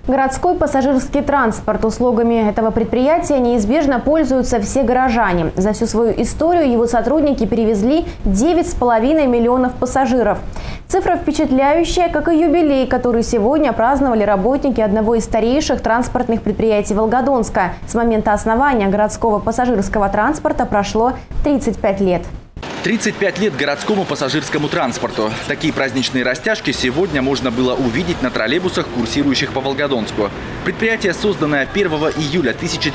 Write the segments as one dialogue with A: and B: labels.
A: Городской пассажирский транспорт. Услугами этого предприятия неизбежно пользуются все горожане. За всю свою историю его сотрудники перевезли 9,5 миллионов пассажиров. Цифра впечатляющая, как и юбилей, который сегодня праздновали работники одного из старейших транспортных предприятий Волгодонска. С момента основания городского пассажирского транспорта прошло 35 лет.
B: 35 лет городскому пассажирскому транспорту. Такие праздничные растяжки сегодня можно было увидеть на троллейбусах, курсирующих по Волгодонску. Предприятие, созданное 1 июля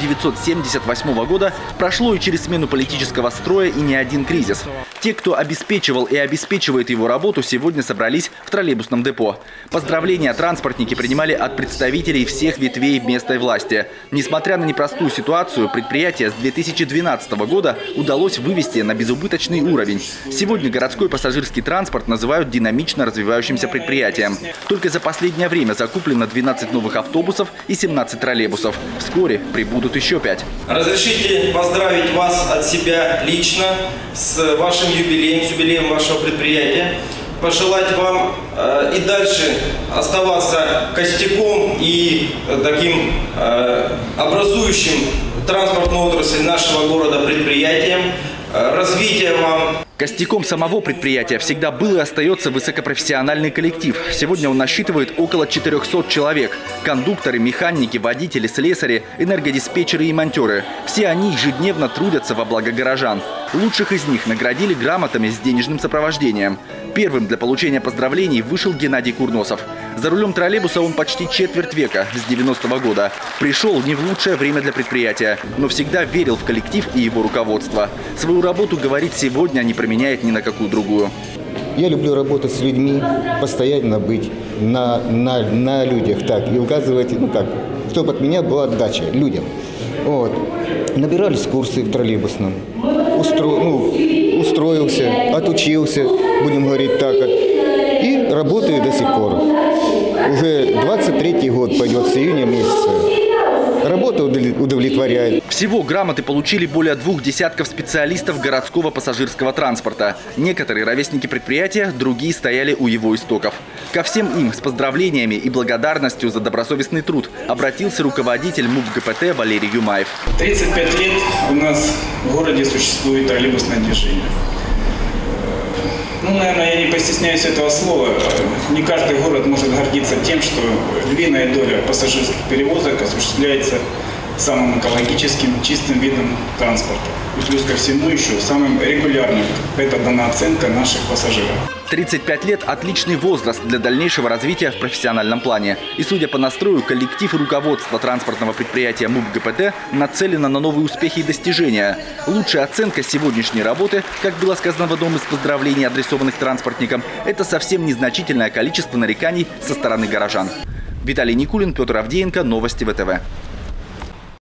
B: 1978 года, прошло и через смену политического строя и не один кризис. Те, кто обеспечивал и обеспечивает его работу, сегодня собрались в троллейбусном депо. Поздравления транспортники принимали от представителей всех ветвей местной власти. Несмотря на непростую ситуацию, предприятие с 2012 года удалось вывести на безубыточный уровень. Сегодня городской пассажирский транспорт называют динамично развивающимся предприятием. Только за последнее время закуплено 12 новых автобусов и 17 троллейбусов. Вскоре прибудут еще 5.
C: Разрешите поздравить вас от себя лично с вашим юбилеем, с юбилеем вашего предприятия. Пожелать вам и дальше оставаться костяком и таким образующим транспортную отрасль нашего города предприятием. Развития вам.
B: Костяком самого предприятия всегда был и остается высокопрофессиональный коллектив. Сегодня он насчитывает около 400 человек. Кондукторы, механики, водители, слесари, энергодиспетчеры и монтеры. Все они ежедневно трудятся во благо горожан. Лучших из них наградили грамотами с денежным сопровождением. Первым для получения поздравлений вышел Геннадий Курносов. За рулем троллейбуса он почти четверть века, с 90-го года. Пришел не в лучшее время для предприятия, но всегда верил в коллектив и его руководство. Свою работу, говорит, сегодня не променяет ни на какую другую.
D: Я люблю работать с людьми, постоянно быть на людях, так, и указывать, чтобы от меня была отдача людям. Вот. Набирались курсы в троллейбусном, устроился, отучился, будем говорить так, и работаю до сих пор. Уже 23-й год пойдет с июня месяца. Работа удовлетворяет.
B: Всего грамоты получили более 2 десятков специалистов городского пассажирского транспорта. Некоторые ровесники предприятия, другие стояли у его истоков. Ко всем им с поздравлениями и благодарностью за добросовестный труд обратился руководитель МУП ГПТ Валерий Юмаев.
E: 35 лет у нас в городе существует троллейбусное движение. Наверное, я не постесняюсь этого слова. Не каждый город может гордиться тем, что львиная доля пассажирских перевозок осуществляется самым экологическим, чистым видом транспорта. И плюс ко всему еще самым регулярным. Это дана оценка наших пассажиров.
B: 35 лет – отличный возраст для дальнейшего развития в профессиональном плане. И, судя по настрою, коллектив и руководство транспортного предприятия МУП ГПТ нацелено на новые успехи и достижения. Лучшая оценка сегодняшней работы, как было сказано в одном из поздравлений, адресованных транспортникам, это совсем незначительное количество нареканий со стороны горожан. Виталий Никулин, Петр Авдеенко, Новости ВТВ.